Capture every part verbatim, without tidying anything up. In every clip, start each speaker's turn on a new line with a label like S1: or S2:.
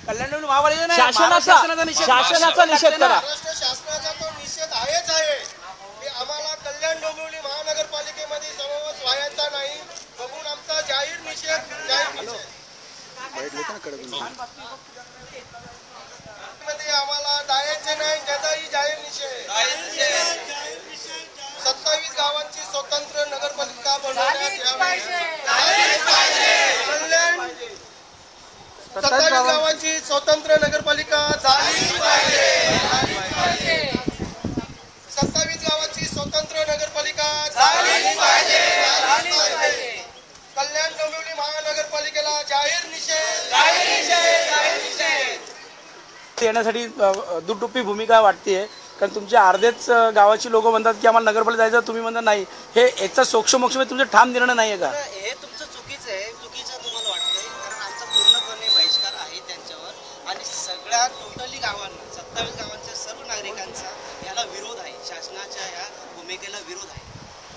S1: कल्याण डोंबिवली महापालिका नाही,
S2: शासनाचा
S1: शासनाचा निषेध
S2: शासनाचा निषेध करा.
S3: महाराष्ट्र शासनाचा तो निषेध आहेच आहे की आम्हाला कल्याण डोंबिवली महानगरपालिकेमध्ये समावेश व्हायचा नाही, बघून आमचा जाहीर निषेध जाहीर निषेध मध्ये आम्हाला जायचे नाही, त्याचाही जाहीर निषेध. सत्तावीस गावांची स्वतंत्र नगरपालिका बनवण्यात यावी. कल्याण सत्तावीस गावांची स्वतंत्र नगरपालिका झाली पाहिजे. सत्तावीस गावांची स्वतंत्र नगरपालिका झाली पाहिजे. कल्याण डोंबिवली महानगरपालिकेला जाहीर निषेध जाहीर निषेध जाहीर निषेध
S1: येण्यासाठी दुटुप्पी भूमिका वाटते. कारण तुमच्या अर्धेच गावाची लोक म्हणतात की आम्हाला नगरपालिका जायचं, तुम्ही म्हणता नाही. हे याचा सोक्षमोक्ष तुमचा ठाम निर्णय नाही आहे का?
S4: हे तुमचं चुकीचं आहे. चुकीचं तुम्हाला वाटतंय कारण आमचा पूर्णपणे बहिष्कार आहे त्यांच्यावर आणि सगळ्या टोटली गावांना सत्तावीस गावांच्या सर्व नागरिकांचा याला विरोध आहे. शासनाच्या या भूमिकेला विरोध आहे.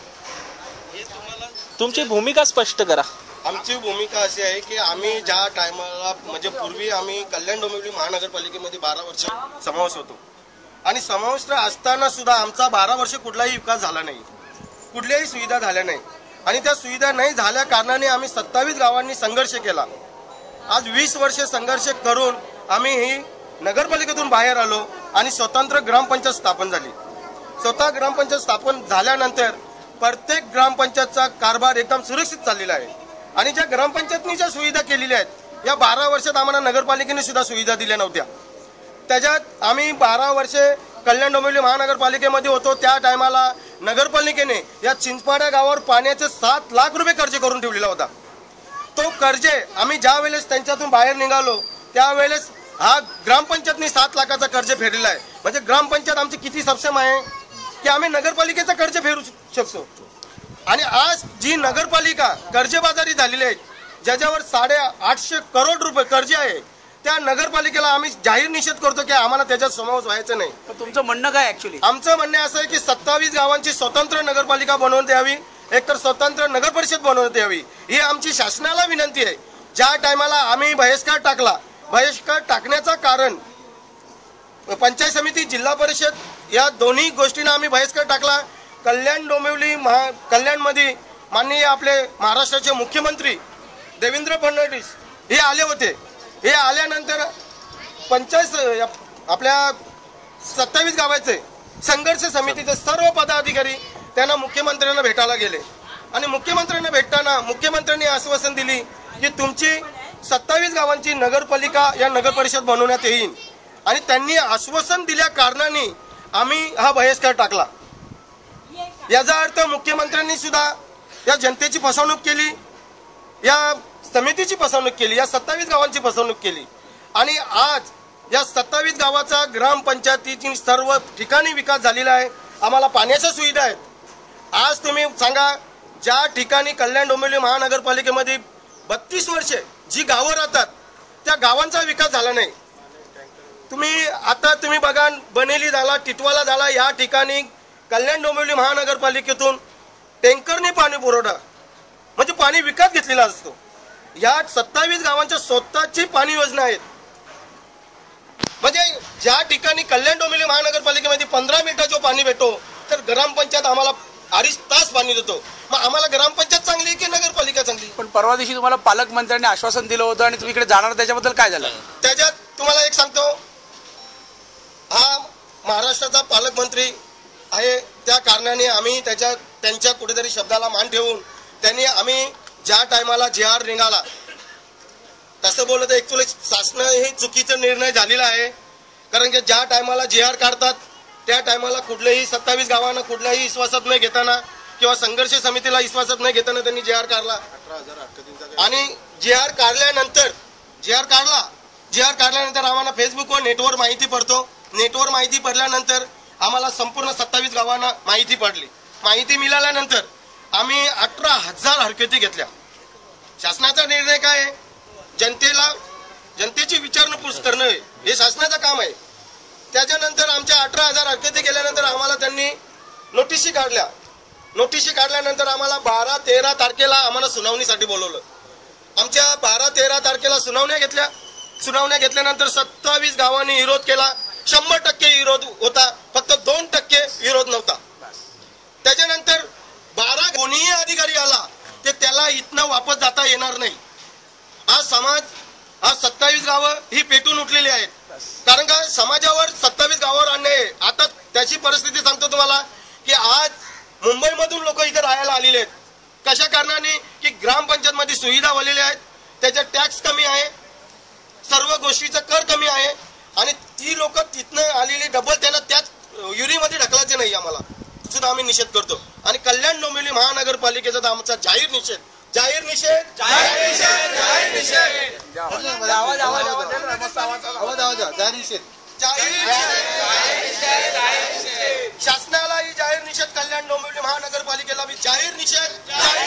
S4: हे तुम्हाला
S2: तुमची भूमिका स्पष्ट करा.
S3: आमची भूमिका अशी आहे की आम्ही ज्या टायमाला म्हणजे पूर्वी आम्ही कल्याण डोंबिवली महानगरपालिकेमध्ये बारा वर्ष समावेश होतो आणि समावेश असताना सुद्धा आमचा बारा वर्ष कुठलाही विकास झाला नाही, कुठल्याही सुविधा झाल्या नाही आणि त्या सुविधा नाही झाल्या कारणाने आम्ही सत्तावीस गावांनी संघर्ष केला. आज वीस वर्ष संघर्ष करून आम्ही ही नगरपालिकेतून बाहेर आलो आणि स्वतंत्र ग्रामपंचायत स्थापन झाली. स्वतः ग्रामपंचायत स्थापन झाल्यानंतर प्रत्येक ग्रामपंचायतचा कारभार एकदम सुरक्षित चाललेला आहे आणि ज्या ग्रामपंचायतनी ज्या सुविधा केलेल्या आहेत या बारा वर्षात आम्हाला नगरपालिकेने सुद्धा सुविधा दिल्या नव्हत्या. त्याच्यात आम्ही बारा वर्षे कल्याण डोंबिवली महानगरपालिकेमध्ये होतो. त्या टायमाला नगरपालिकेने या चिंचपाड्या गावावर पाण्याचे सात लाख रुपये कर्ज करून ठेवलेला होता. तो कर्ज आम्ही ज्या वेळेस त्यांच्यातून बाहेर निघालो त्यावेळेस हा ग्रामपंचायतनी सात लाखाचा कर्ज फेडलेला आहे. म्हणजे ग्रामपंचायत आमची किती सक्षम आहे की आम्ही नगरपालिकेचं कर्ज फेडू शकतो. आणि आज जी नगरपालिका कर्जबाजारी झालेली आहे, ज्याच्यावर साडे आठशे करोड रुपये कर्ज आहे, त्या नगरपालिकेला आम्ही जाहीर निषेध करतो की आम्हाला त्याच्यात समावेश व्हायचं नाही.
S1: तुमचं म्हणणं काय ऍक्च्युली?
S3: आमचं म्हणणं असं आहे की सत्तावीस गावांची स्वतंत्र नगरपालिका बनवून द्यावी, एकतर स्वतंत्र नगर परिषद बनवण्यात यावी, ही आमची शासनाला विनंती आहे. ज्या टायमाला आम्ही बहिष्कार टाकला, बहिष्कार टाकण्याचं कारण पंचायत समिती, जिल्हा परिषद या दोन्ही गोष्टींना आम्ही बहिष्कार टाकला. कल्याण डोंबिवली महा कल्याणमध्ये माननीय आपले महाराष्ट्राचे मुख्यमंत्री देवेंद्र फडणवीस हे आले होते. हे आल्यानंतर पंचायत आपल्या सत्तावीस गावाचे संघर्ष समितीचे सर्व पदाधिकारी त्यांना मुख्यमंत्र्यांना भेटायला गेले आणि मुख्यमंत्र्यांना भेटताना मुख्यमंत्र्यांनी आश्वासन दिली की तुमची सत्तावीस गावांची नगरपालिका या नगर परिषद बनवण्यात येईल आणि त्यांनी आश्वासन दिल्या कारणाने आम्ही हा बहिष्कार टाकला. याचा अर्थ मुख्यमंत्र्यांनी सुद्धा या जनतेची फसवणूक केली, या समितीची फसवणूक केली, या सत्तावीस गावांची फसवणूक केली आणि आज या सत्तावीस गावाचा ग्रामपंचायतीची सर्व ठिकाणी विकास झालेला आहे. आम्हाला पाण्याच्या सुविधा आहेत. आज तुम्ही सांगा, ज्या ठिकाणी कल्याण डोंबिवली महानगरपालिकेमध्ये बत्तीस वर्षे जी गावं राहतात त्या गावांचा विकास झाला नाही. तुम्ही आता तुम्ही बघा, बनेली झाला, टिटवाला झाला, या ठिकाणी कल्याण डोंबिवली महानगरपालिकेतून टँकरने पाणी पुरवठा म्हणजे पाणी विकत घेतलेला असतो. या सत्तावीस गावांच्या स्वतःची पाणी योजना आहेत. म्हणजे ज्या ठिकाणी कल्याण डोंबिवली महानगरपालिकेमध्ये पंधरा मिनिटाचं पाणी भेटतो तर ग्रामपंचायत आम्हाला अडीच तास पाणी देतो. मग आम्हाला ग्रामपंचायत चांगली की नगरपालिका चांगली?
S1: पण परवा दिवशी तुम्हाला पालकमंत्र्यांनी आश्वासन दिलं होतं आणि तुम्ही इकडे जाणार, त्याच्याबद्दल काय झालं?
S3: त्याच्यात तुम्हाला एक सांगतो, हा महाराष्ट्राचा पालकमंत्री आहे, त्या कारणाने आम्ही त्याच्या त्यांच्या कुठेतरी शब्दाला मान ठेवून त्यांनी आम्ही ज्या टायमाला जे आर निघाला तसं बोलत ऍक्च्युअली शासन हे चुकीचा निर्णय झालेला आहे. कारण की ज्या टायमाला जे आर काढतात त्या टायमाला कुठल्याही सत्तावीस गावांना कुठल्याही विश्वासात न घेताना किंवा संघर्ष समितीला विश्वासात न घेताना त्यांनी जे आर काढला आणि जे आर काढल्यानंतर जे आर काढला जे आर काढल्यानंतर आम्हाला फेसबुकवर नेटवर माहिती पडतो. नेटवर माहिती पडल्यानंतर आम्हाला संपूर्ण सत्तावीस गावांना माहिती पडली. माहिती मिळाल्यानंतर आम्ही अठरा हजार हरकती घेतल्या. शासनाचा निर्णय काय आहे? जनतेला जनतेची विचारपूस करणं हे शासनाचं काम आहे. त्याच्यानंतर आमच्या अठरा हजार हरकती गेल्यानंतर आम्हाला त्यांनी नोटिशी काढल्या. नोटिशी काढल्यानंतर आम्हाला बारा तेरा तारखेला आम्हाला सुनावणीसाठी बोलवलं. आमच्या बारा तेरा तारखेला सुनावण्या घेतल्या सुनावण्या घेतल्यानंतर सत्तावीस गावांनी विरोध केला. शंभर टक्के विरोध होता, फक्त दोन टक्के विरोध नव्हता. त्याच्यानंतर बारा कोणीही अधिकारी आला ते त्याला इथनं वापस जाता येणार नाही. आज समाज आज सत्तावीस गावं ही पेटून उठलेली आहेत. कारण का समाजावर सत्तावीस गावावर अन्याय आहे. आता त्याची परिस्थिती सांगतो तुम्हाला की आज मुंबईमधून लोक इथे राहायला आलेले आहेत. कशा कारणाने की ग्रामपंचायत मध्ये सुविधा वाढलेल्या आहेत, त्याचा टॅक्स कमी आहे, सर्व गोष्टीचा कर कमी आहे आणि ती लोक तिथनं आलेली डबल त्यांना त्याच युरीमध्ये ढकलायचे नाही. आम्हाला सुद्धा आम्ही निषेध करतो आणि कल्याण डोंबिवली महानगरपालिकेचा तर आमचा जाहीर निषेध जाहीर निषेध जाहीर निषेध जाहीर निषेध
S1: आवाज आवाज आवाज द्या ना, मस्त आवाज आवाज
S3: आवाज जाहीर निषेध जाहीर निषेध शासनालाही जाहीर निषेध, कल्याण डोंबिवली महानगरपालिकेला बी जाहीर निषेध.